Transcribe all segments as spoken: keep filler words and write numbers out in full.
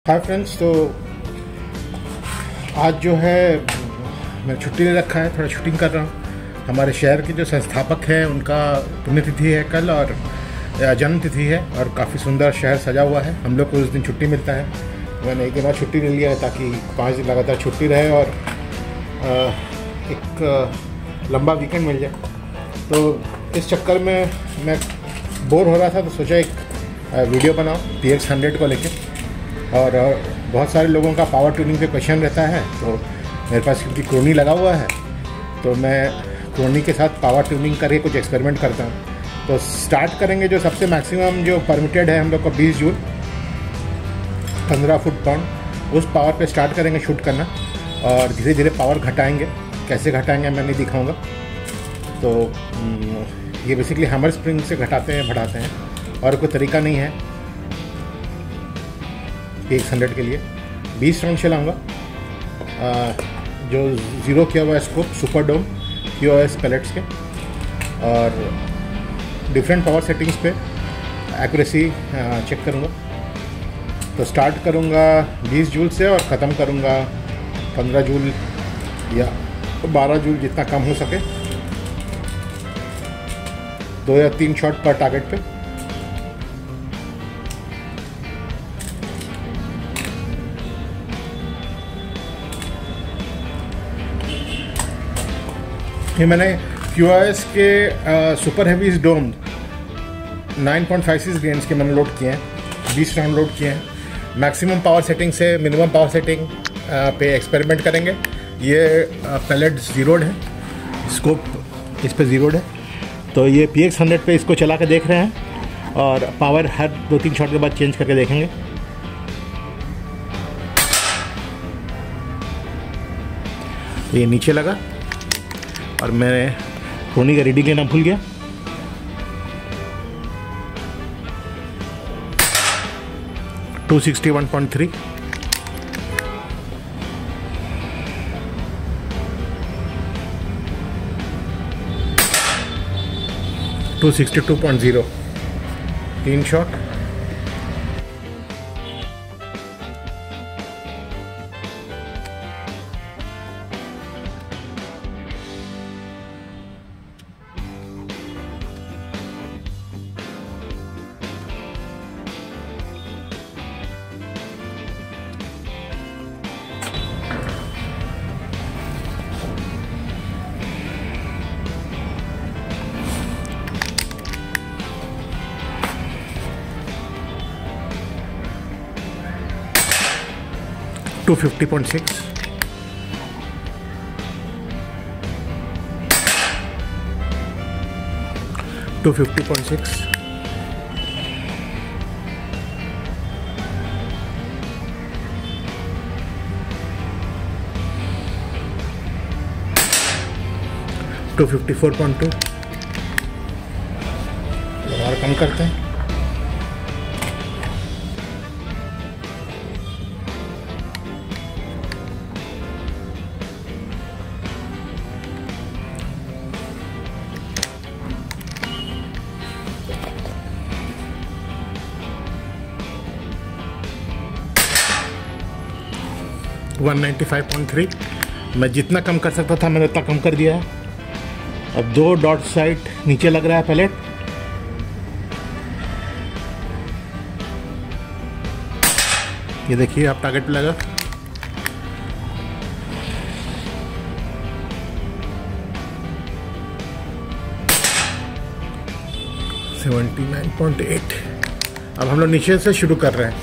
Hi friends, तो आज जो है मैं छुट्टी ले रखा है, थोड़ा शूटिंग कर रहा हूँ। हमारे शहर के जो संस्थापक हैं उनका पुण्यतिथि है कल और जन्म तिथि है और काफ़ी सुंदर शहर सजा हुआ है। हम लोग को उस दिन छुट्टी मिलता है। मैंने एक दिन और छुट्टी ले लिया है ताकि पाँच दिन लगातार छुट्टी रहे और एक लंबा वीकेंड मिल जाए। तो इस चक्कर में मैं बोर हो रहा था तो सोचा एक वीडियो बनाऊँ पी एक्स हंड्रेड को लेके। और बहुत सारे लोगों का पावर ट्यूनिंग पे क्वेश्चन रहता है, तो मेरे पास क्योंकि क्रोनी लगा हुआ है तो मैं क्रोनी के साथ पावर ट्यूनिंग करके कुछ एक्सपेरिमेंट करता हूँ। तो स्टार्ट करेंगे जो सबसे मैक्सिमम जो परमिटेड है हम लोग को बीस जूल पंद्रह फुट पाउंड, उस पावर पे स्टार्ट करेंगे शूट करना और धीरे धीरे पावर घटाएंगे। कैसे घटाएंगे मैं नहीं दिखाऊंगा। तो ये बेसिकली हैमर स्प्रिंग से घटाते हैं बढ़ाते हैं और कोई तरीका नहीं है। पी एक्स हंड्रेड के लिए बीस राउंड चलाऊँगा। जो ज़ीरो किया हुआ है scope super dome Q O S pellets के और डिफरेंट पावर सेटिंग्स पे एक्यूरेसी चेक करूँगा। तो स्टार्ट करूँगा बीस जूल से और ख़त्म करूँगा पंद्रह जूल या बारह जूल, जितना कम हो सके। दो या तीन शॉट पर टारगेट पे। ये मैंने क्यू ओ एस के आ, super heavies dome nine point five six grains के मैंने लोड किए हैं, बीस राउंड लोड किए हैं। मैक्सिमम पावर सेटिंग से मिनिमम पावर सेटिंग आ, पे एक्सपेरिमेंट करेंगे। ये पैलेट ज़ीरोड है, स्कोप इस पे ज़ीरोड है। तो ये पी एक्स हंड्रेड पे इसको चला के देख रहे हैं और पावर हर दो तीन शॉट के बाद चेंज करके देखेंगे। तो ये नीचे लगा और मैं क्रोनी का रीडिंग लेना भूल गया। Two sixty one point three, two sixty two point zero, तीन shot. Two fifty point six, two fifty point six, two fifty four point two. और कम करते हैं। One ninety five point three. मैं जितना कम कर सकता था मैंने उतना कम कर दिया है। अब दो डॉट साइड नीचे लग रहा है पैलेट। ये देखिए आप टारगेट पे लगा। Seventy nine point eight. अब हम लोग नीचे से शुरू कर रहे हैं।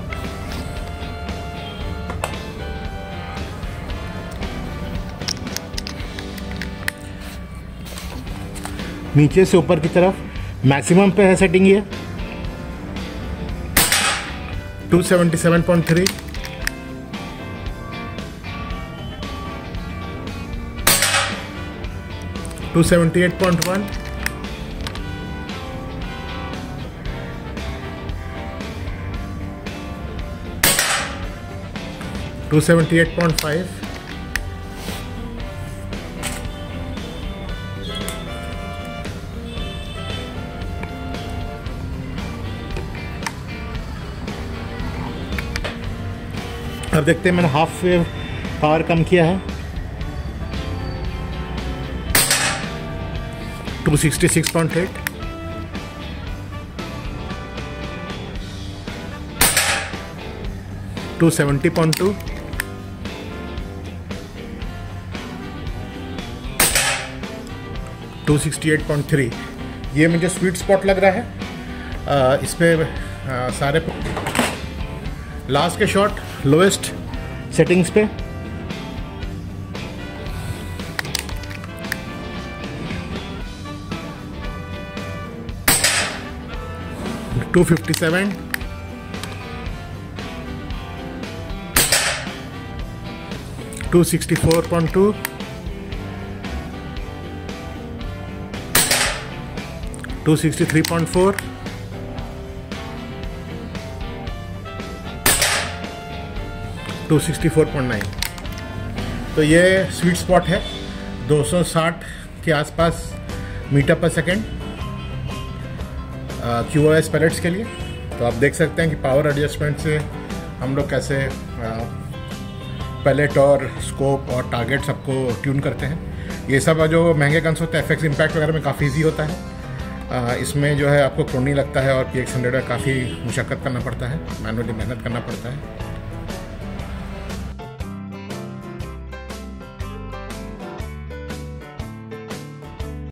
नीचे से ऊपर की तरफ मैक्सिमम पे है सेटिंग ये two seventy seven point three, two seventy eight point one, two seventy eight point five, अब देखते हैं, मैंने हाफ वेव पावर कम किया है, two sixty six point eight, two seventy point two, two sixty eight point three. ये मुझे sweet spot लग रहा है। आ, इस पर सारे लास्ट के शॉट लोएस्ट सेटिंग्स पे two fifty seven, two sixty four point two, two sixty three point four, two sixty four point nine. तो ये स्वीट स्पॉट है दो सौ साठ के आसपास मीटर पर second Q O S pellets के लिए। तो आप देख सकते हैं कि पावर एडजस्टमेंट से हम लोग कैसे पैलेट और स्कोप और टारगेट सबको ट्यून करते हैं। ये सब जो महंगे गन्स होते हैं एफ एक्स इम्पैक्ट वगैरह में काफ़ी ईजी होता है। आ, इसमें जो है आपको क्रोनी लगता है और पी एक्स हंड्रेड में काफ़ी मुशक्क़त करना पड़ता है, मैनुअली मेहनत करना पड़ता है।